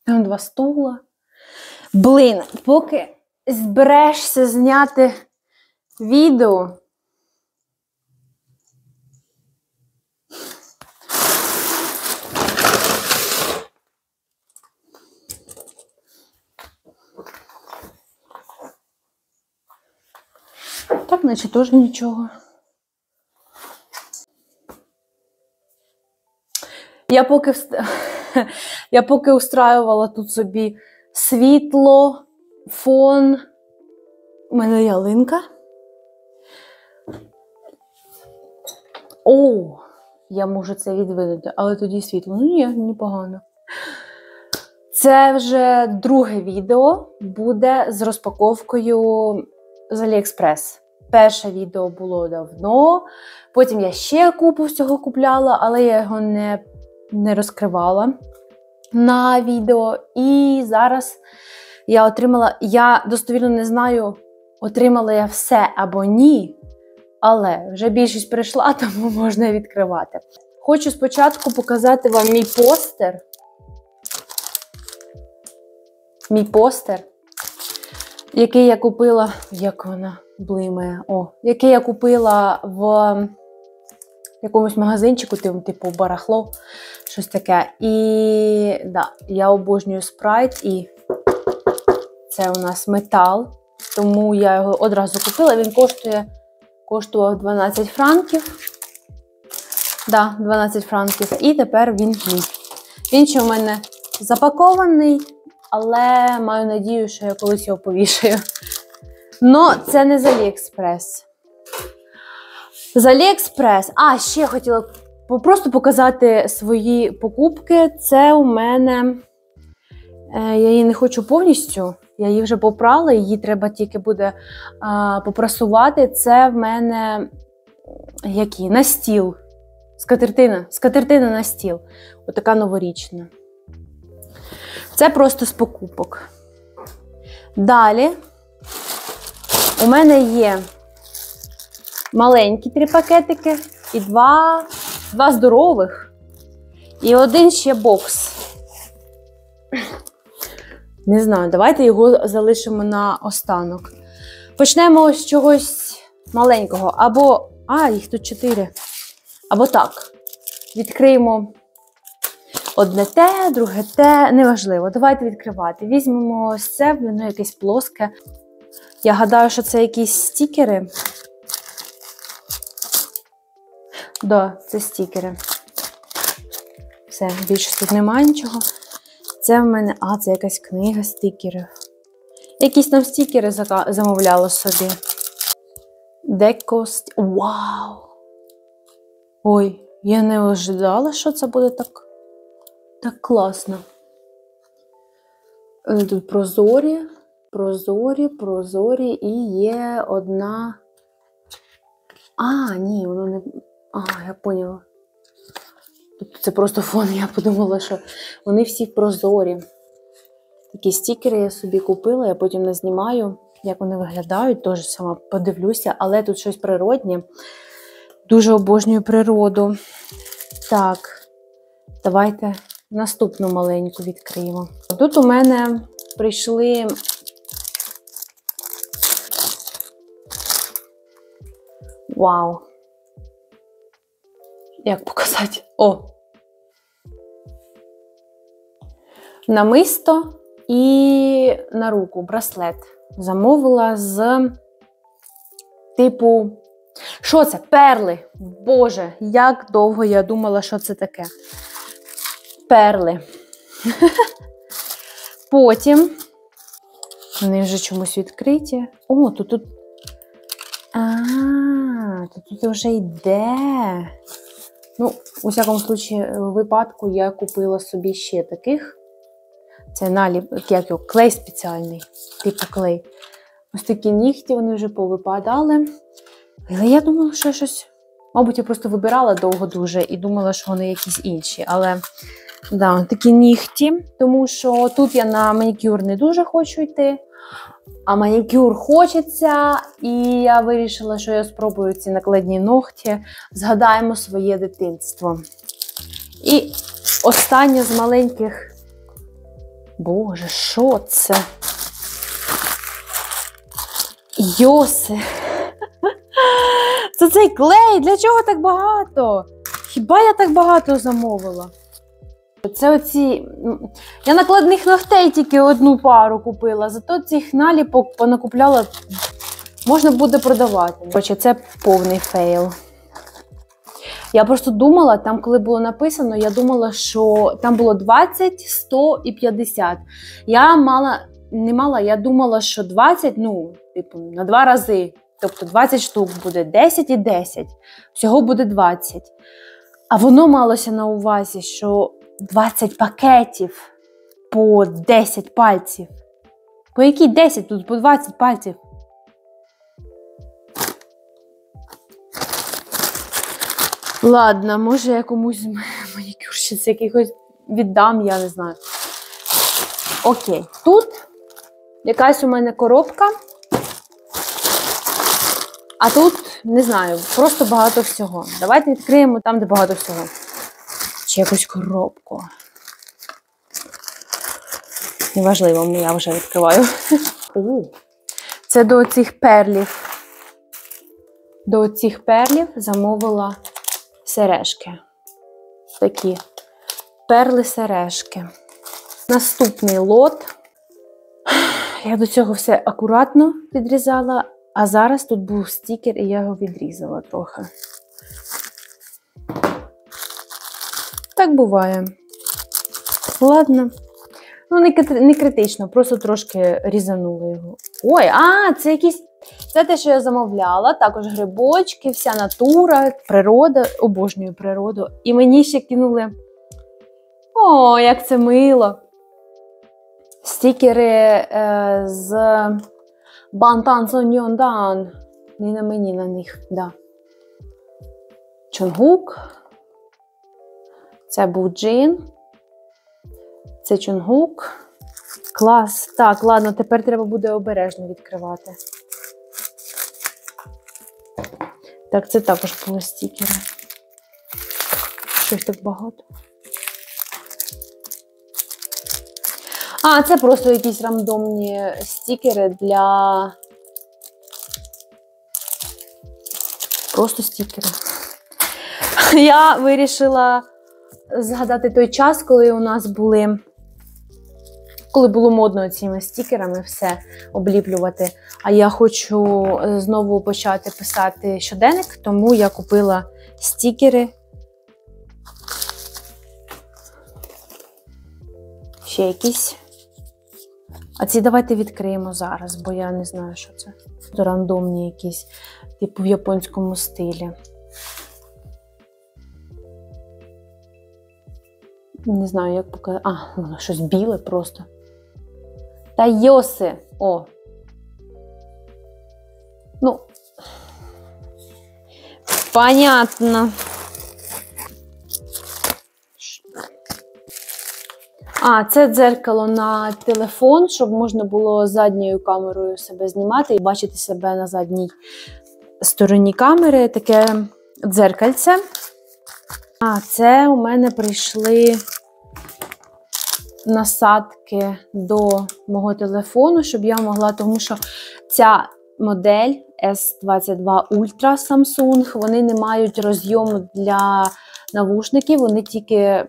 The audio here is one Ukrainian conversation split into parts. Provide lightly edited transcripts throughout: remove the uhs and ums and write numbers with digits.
Там 2 стула. Блін, поки зберешся зняти відео. Так, наче теж нічого. Я поки устраювала тут собі світло, фон. У мене ялинка. О, я можу це відвидати, але тоді світло. Ну ні, непогано. Це вже друге відео буде з розпаковкою з AliExpress. Перше відео було давно, потім я ще купу всього купляла, але я його не розкривала на відео. І зараз я отримала, я достовірно не знаю, отримала я все або ні, але вже більшість прийшла, тому можна відкривати. Хочу спочатку показати вам мій постер. Мій постер, який я купила, як вона блимає, який я купила в якомусь магазинчику, типу барахло, щось таке. І да, я обожнюю спрайт, і це у нас метал, тому я його одразу купила. Він коштував 12 франків. Да, 12 франків. І тепер він мій. Він ще в мене запакований, але маю надію, що я колись його повішаю. Но це не з AliExpress. З AliExpress. Ще хотіла просто показати свої покупки. Це у мене, я її не хочу повністю, я її вже попрала, її треба тільки буде попрасувати. Це в мене на стіл. Скатертина на стіл. Отака новорічна. Це просто з покупок. Далі у мене є маленькі 3 пакетики і 2 здорових. І один ще бокс. Не знаю, давайте його залишимо на останок. Почнемо з чогось маленького. Або, їх тут 4. Або так. Відкриємо одне те, друге те, неважливо. Давайте відкривати. Візьмемо ось це, воно якесь плоске. Я гадаю, що це якісь стікери. Да, це стікери. Все, більше тут немає нічого. Це в мене, це якась книга стікерів. Якісь там стікери замовляла собі. Вау! Ой, я не ожидала, що це буде так класно. Тут прозорі і є одна... Ні, воно не... Я поняла. Тобто це просто фон, я подумала, що вони всі прозорі. Такі стікери я собі купила, я потім не знімаю, як вони виглядають, теж сама подивлюся, але тут щось природнє. Дуже обожнюю природу. Так, давайте наступну маленьку відкриємо. Тут у мене прийшли вау! Як показати? Намисто і на руку браслет. Замовила з типу... Що це? Перли. Боже, як довго я думала, що це таке. Перли. Потім вони вже чомусь відкриті. Тут вже йде. Ну, у всякому випадку я купила собі ще таких. Це клей спеціальний, типу клей. Ось такі нігті, вони вже повипадали. Але я думала, що щось... Мабуть, я просто вибирала довго дуже і думала, що вони якісь інші. Але, да, такі нігті. Тому що тут я на манікюр не дуже хочу йти. А манікюр хочеться. І я вирішила, що я спробую ці накладні ногті. Згадаємо своє дитинство. І останнє з маленьких Боже, що це? Йоси. Це цей клей, для чого так багато? Хіба я так багато замовила? Це оці... Я накладних ногтей тільки одну пару купила, зато цих наліпок понакупляла, можна буде продавати. Короче, це повний фейл. Я просто думала, там коли було написано, я думала, що там було 20, 100 і 50. Я думала, що 20, ну, типу, на 2 рази. Тобто 20 штук буде 10 і 10. Всього буде 20. А воно малося на увазі, що 20 пакетів по 10 пальців. По які 10? Тут по 20 пальців. Ладно, може я комусь з манікюрщиць якихось віддам, я не знаю. Окей, тут якась у мене коробка. А тут, не знаю, просто багато всього. Давайте відкриємо там, де багато всього. Чи якусь коробку. Неважливо, я вже відкриваю. Це до цих перлів. До цих перлів замовила сережки. Такі перли-сережки. Наступний лот. Я до цього все акуратно відрізала. А зараз тут був стікер, і я його відрізала трохи. Так буває. Ладно. Ну, не критично, просто трошки різанула його. Ой, це якісь... Це те, що я замовляла. Також грибочки, вся натура, природа. Обожнюю природу. І мені ще кинули... О, як це мило! Стікери з... Бантан Соньондан. Не на мені на них, да. Чонгук. Це був Джин. Це Чонгук. Клас. Так, ладно, тепер треба буде обережно відкривати. Так, це також були стікери. Щось так багато. Це просто якісь рандомні стікери для... Просто стікери. Я вирішила згадати той час, коли у нас були... Коли було модно цими стікерами все обліплювати. А я хочу знову почати писати щоденник, тому я купила стікери. Ще якісь. А ці давайте відкриємо зараз, бо я не знаю, що це. Це рандомні якісь, типу в японському стилі. Не знаю, як показати. Воно щось біле просто. Та йоси! О! Ну. Понятно. Це дзеркало на телефон, щоб можна було задньою камерою себе знімати і бачити себе на задній стороні камери. Таке дзеркальце. Це у мене прийшли насадки до мого телефону, щоб я могла, тому що ця модель S22 Ultra Samsung, вони не мають розйому для навушників, вони тільки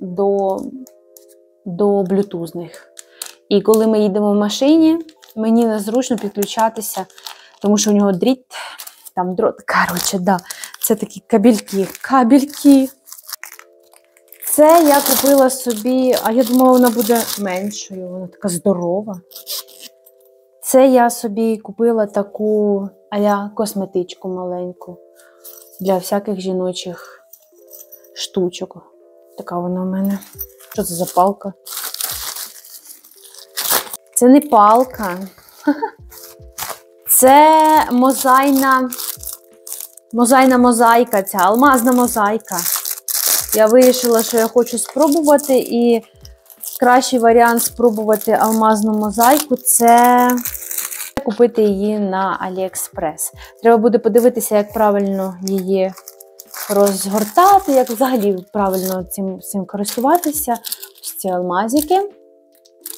до блютузних. І коли ми їдемо в машині, мені незручно підключатися, тому що у нього дріт, там дрот, коротше, да, це такі кабельки. Це я купила собі, я думала, вона буде меншою, вона така здорова. Це я собі купила таку косметичку маленьку для всяких жіночих штучок. Така вона в мене. Що це за палка? Це не палка. Це мозаїка, ця алмазна мозаїка. Я вирішила, що я хочу спробувати, і кращий варіант спробувати алмазну мозаїку – це купити її на AliExpress. Треба буде подивитися, як правильно її розгортати, як взагалі правильно цим користуватися. Ось ці алмазики.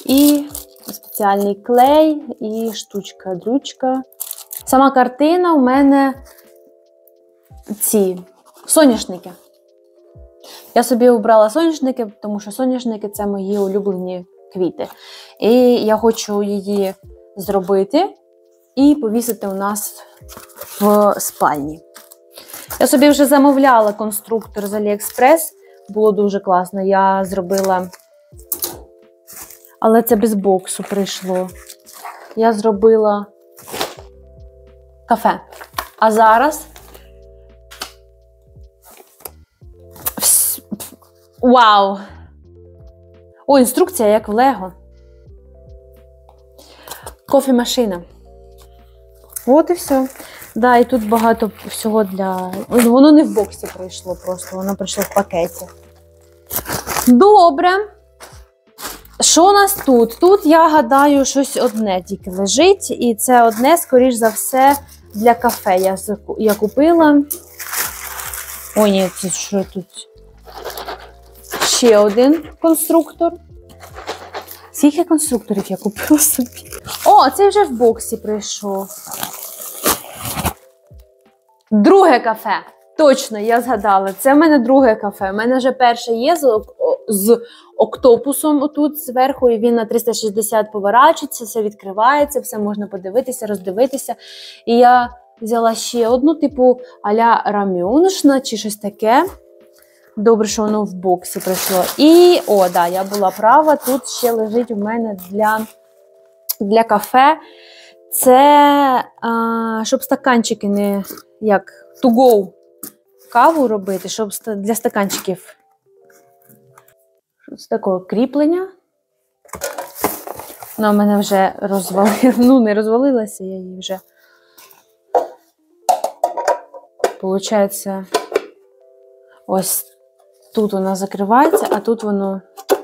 І спеціальний клей, і штучка-дрючка. Сама картина у мене ці соняшники. Я собі обрала соняшники, тому що соняшники – це мої улюблені квіти. І я хочу її зробити і повісити у нас в спальні. Я собі вже замовляла конструктор з AliExpress. Було дуже класно. Я зробила, але це без боксу прийшло. Я зробила кафе. А зараз вау! О, інструкція як в Лего. Кофемашина. От і все. Да, і тут багато всього для... Воно не в боксі прийшло просто, воно прийшло в пакеті. Добре. Що у нас тут? Тут, я гадаю, щось одне тільки лежить. І це одне, скоріш за все, для кафе я купила. О, ні, це що тут? Ще один конструктор. Скільки конструкторів я купила собі? О, це вже в боксі прийшов. Друге кафе. Точно, я згадала. Це в мене друге кафе. У мене вже перше є з октопусом отут зверху, і він на 360 поворачується, все відкривається, все можна подивитися, роздивитися. І я взяла ще одну, типу а-ля рамюншна чи щось таке. Добре, що воно в боксі прийшло. І, о, да, я була права, тут ще лежить у мене для кафе. Це, щоб стаканчики не, як, to go каву робити, щоб для стаканчиків. Це такого кріплення. Вона в мене вже не розвалилася, я її вже, получається, ось тут вона закривається, а тут воно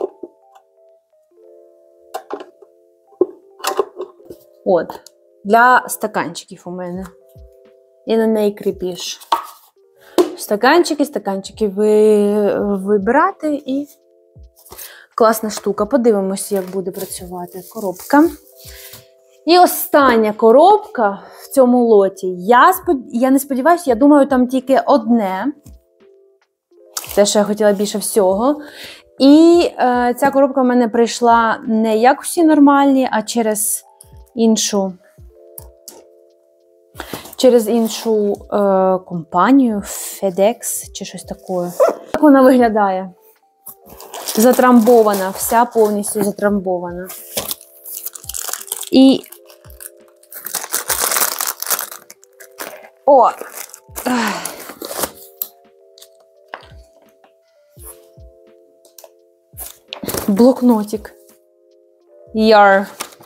от, для стаканчиків у мене. І на неї кріпіш. Стаканчики вибирати і класна штука. Подивимося, як буде працювати коробка. І остання коробка в цьому лоті. Я не сподіваюся, я думаю, там тільки одне. Те, що я хотіла більше всього. І ця коробка в мене прийшла не як всі нормальні, а через іншу компанію, FedEx чи щось таке. Так вона виглядає. Затрамбована, вся повністю затрамбована. І... О! Блокнотик. Яр.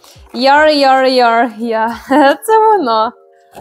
Це воно.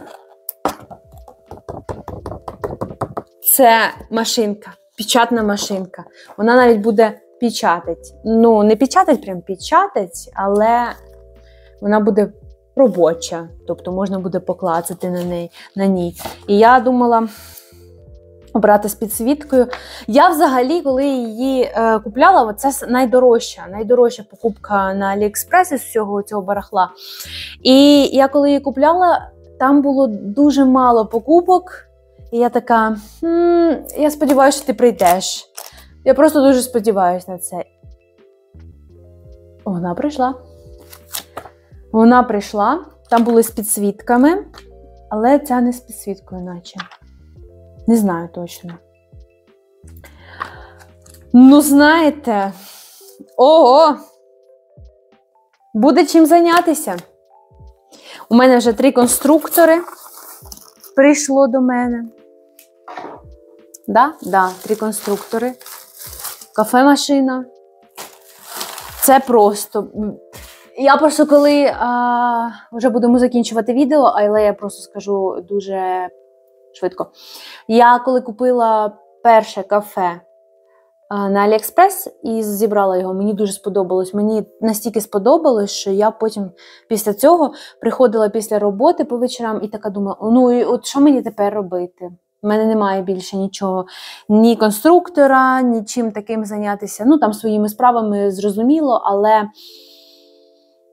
Це машинка. Печатна машинка. Вона навіть буде печатать. Ну, не печатать, прям печатать, але вона буде робоча. Тобто можна буде поклацати на ній. І я думала обрати з підсвіткою. Я взагалі, коли її купляла, це найдорожча покупка на AliExpress із всього цього барахла. І я коли її купляла, там було дуже мало покупок. І я така, я сподіваюся, що ти прийдеш. Я просто дуже сподіваюся на це. Вона прийшла. Вона прийшла. Там були з підсвітками, але ця не з підсвіткою, наче. Не знаю точно. Ну, знаєте, ого! Буде чим зайнятися. У мене вже 3 конструктори прийшло до мене. Да, 3 конструктори. Кафе-машина. Це просто... Я просто коли вже будемо закінчувати відео, але я просто скажу дуже швидко. Я коли купила перше кафе на AliExpress і зібрала його, мені дуже сподобалось. Мені настільки сподобалось, що я потім після цього приходила після роботи по вечорам і така думала, ну і от що мені тепер робити? У мене немає більше нічого, ні конструктора, нічим таким зайнятися. Ну, там своїми справами зрозуміло, але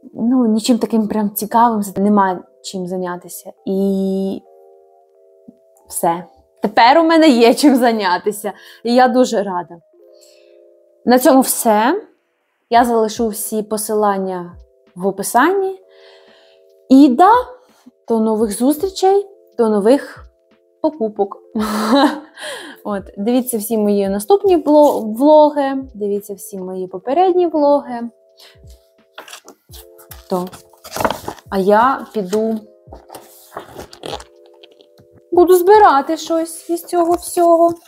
ну, нічим таким прям цікавим немає чим зайнятися. І все. Тепер у мене є чим зайнятися. І я дуже рада. На цьому все. Я залишу всі посилання в описанні. І да, до нових зустрічей, до нових покупок. От, дивіться всі мої наступні влоги, дивіться всі мої попередні влоги. А я буду збирати щось із цього всього.